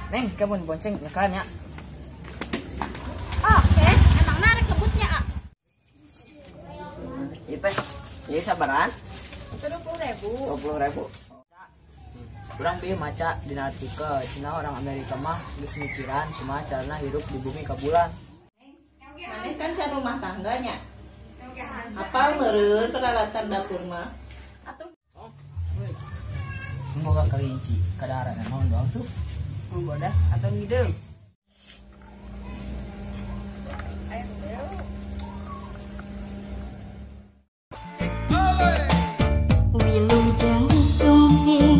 Neng, kamu bonceng nyekan ya. Oke, emang narik kebutnya, ah. Itu, iya sabaran. 20.000. 20.000. Kurang bi maca dina artikel Cina orang Amerika mah geus mikiran kumaha carana hirup di bumi ka bulan. Maneh kan can rumah tangganya. Apal meureun peralatan dapur mah. Atuh Semoga kelinci kadaharan naon doang tuh. bodas atau ngideung. Wilujeng sumping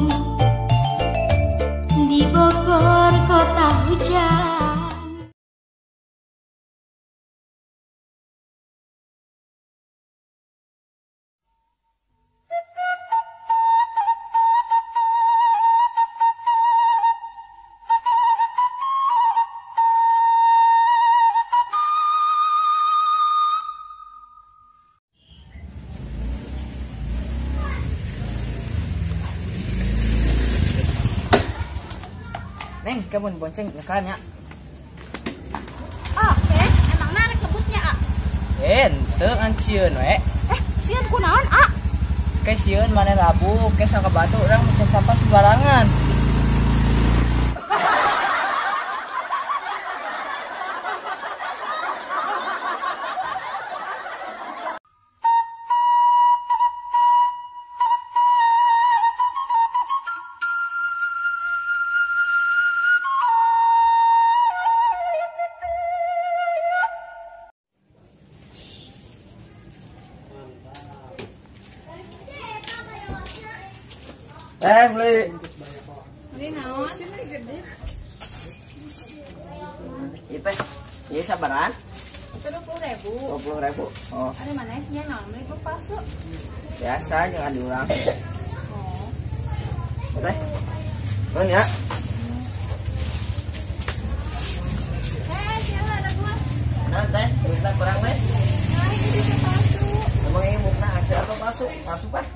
di Bogor kota hujan. Neng, kamu bonceng nyekan ya. Oke, emang narik kebutnya, ah. Teu ngan cieun we. Sieun kunaon, ah? Ke sieun maneh labu, ke saka batu urang mencet sampah sembarangan. Beli. Ini naon? Itu, iya sabaran. 20.000. 20.000. Oh, Ada manehnya naon beli bu palsu? biasa jangan diulang. Oh. Teh. Nun ya. Siapa ada gua? Nah, teh, kita kurang teh. Nah, ini bisa palsu. Emang ini mukna asli atau palsu? Palsu Pak.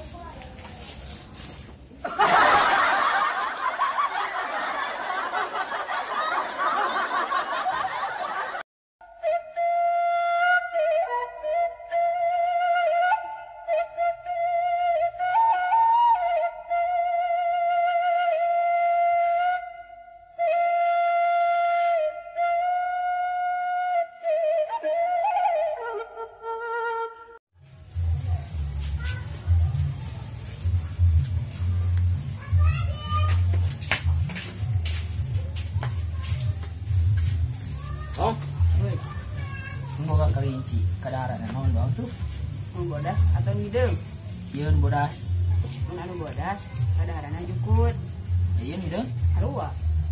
Oh, semoga kelinci kadaharan naon doang tuh. Bodas atau ngideung? Ieun bodas. Mun anu bodas, kadaharanna jukut. Ieun hideung. Sarua.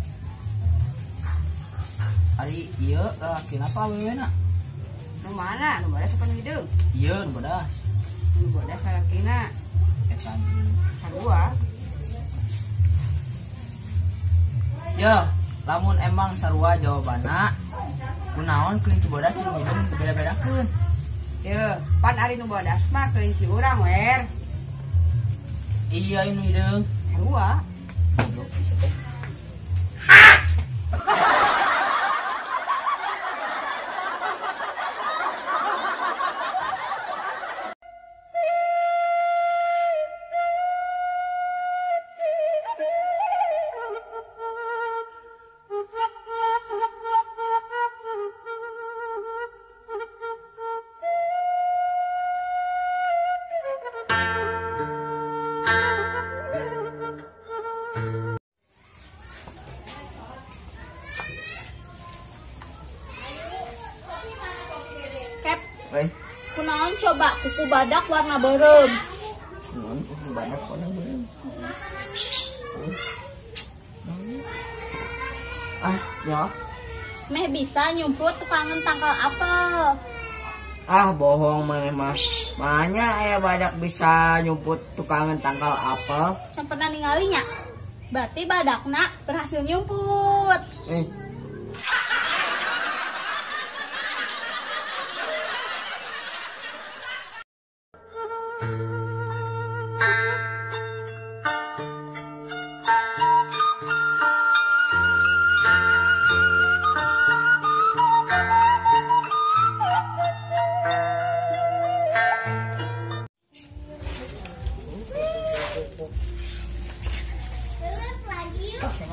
Ari ieu lalakina apa awewena? Nu mana? Nu bodas apa ngideung? Ieun bodas. Nu bodas salakina. Etan. Sarua. Yo, lamun emang sarua jawabanna, kunaon kelinci bodas jeung hideung beda-bedakeun. Ye, pan ari nu bodas mah kelinci urang wer. Iya ini hideung. Sarua. Kep, Weh, kunaon coba kuku badak warna beureum? nuhun banyak warna beureumm. Ah, ya. Meh bisa nyumput tukangan tangkal apel. Ah, bohong maneh mah. Mahanya aya badak bisa nyumput tukangan tangkal apel. Can pernah ningalinya. Berarti badakna berhasil nyumput.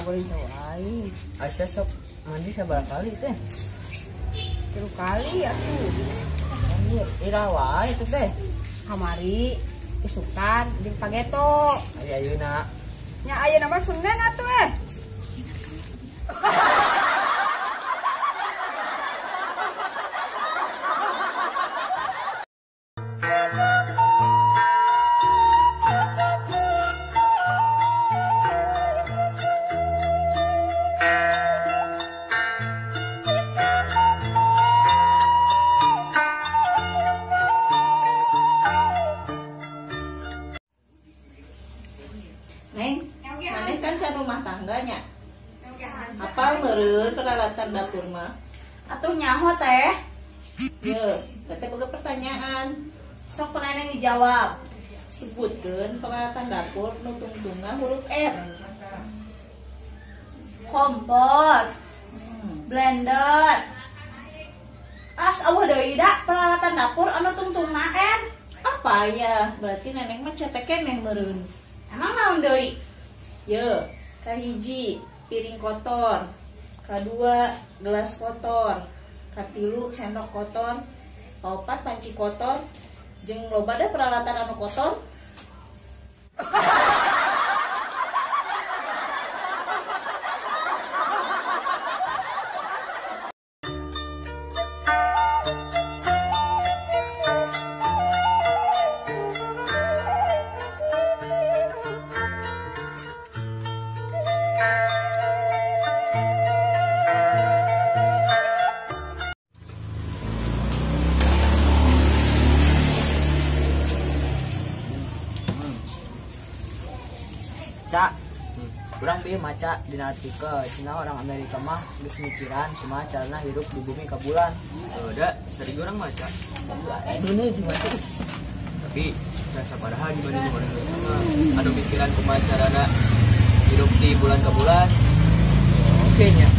boleh lain. Aisyah sok mandi sabar kali teh. 3 kali atuh. Anjir, ira wae itu teh. Kamari isukan jeung pageto. Aya ayeuna. Nya aya nama Senen atuh Neng, maneh kan can rumah tangganya. Apal meureun peralatan dapur mah? Atuh nyaho teh. Ye, teh boga pertanyaan. Sok peneneng dijawab. Sebutkeun peralatan dapur nu tungtungan huruf R. Kompor, blender. As eueuh deui da peralatan dapur anu tungtungna R. Apa ya? Berarti neneng mah cetek keneh meureun. Emang naon deui? Ye, kahiji piring kotor, kadua gelas kotor, katilu sendok kotor, kaopat panci kotor, jeung loba deh peralatan anu kotor. Cak, kurang pieu maca dina artikel cina orang Amerika mah geus mikiran kumaha carana hirup di bumi ka bulan. Udah, tadi gue orang maca. Dunia gimana? Tapi rasa padahal dibanding kemarin ada pikiran kumaha carana hidup di bulan ke bulan. Oke nya.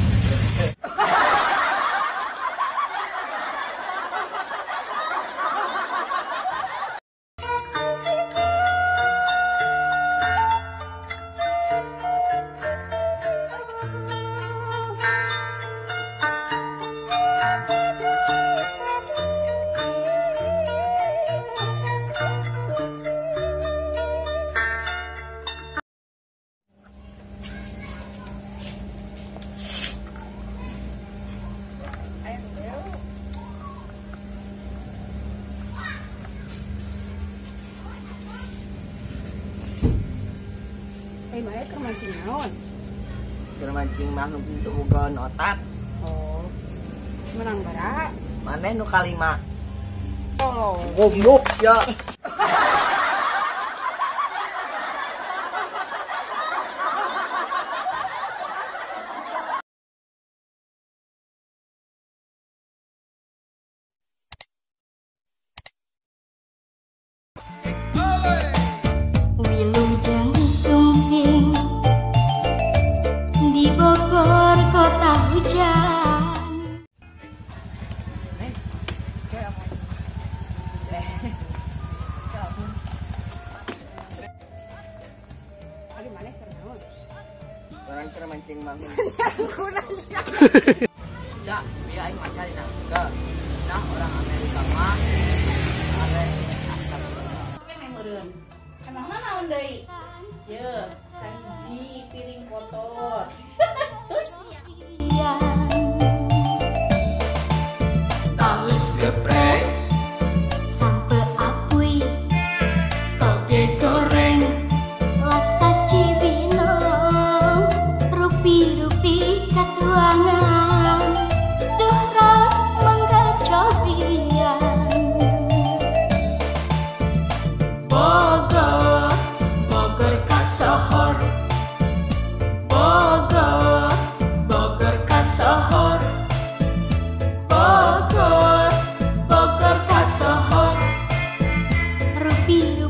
Mana keur mancing naon? Keur mancing mah nu teu boga otak. Oh. Menang bara. Maneh nu kalima. Oh. Goblok sia. Wilujeng sumping di Bogor kota hujan. Ari maneh keur naon? Orang keur mancing mah. Cak, biar aing maca dina artikel. Nah, orang Amerika mah are astagfirullah. Keneh meureun. Emangna naon deui? Je, kahiji piring kotor. Talis geprek sampe apui toge goreng laksa cibinong rupi-rupi katuangan duh ras mangga cobian Bogor, Bogor kasohor Bogor, Bogor kasohor Bogor, Bogor kasohor rupi-rupi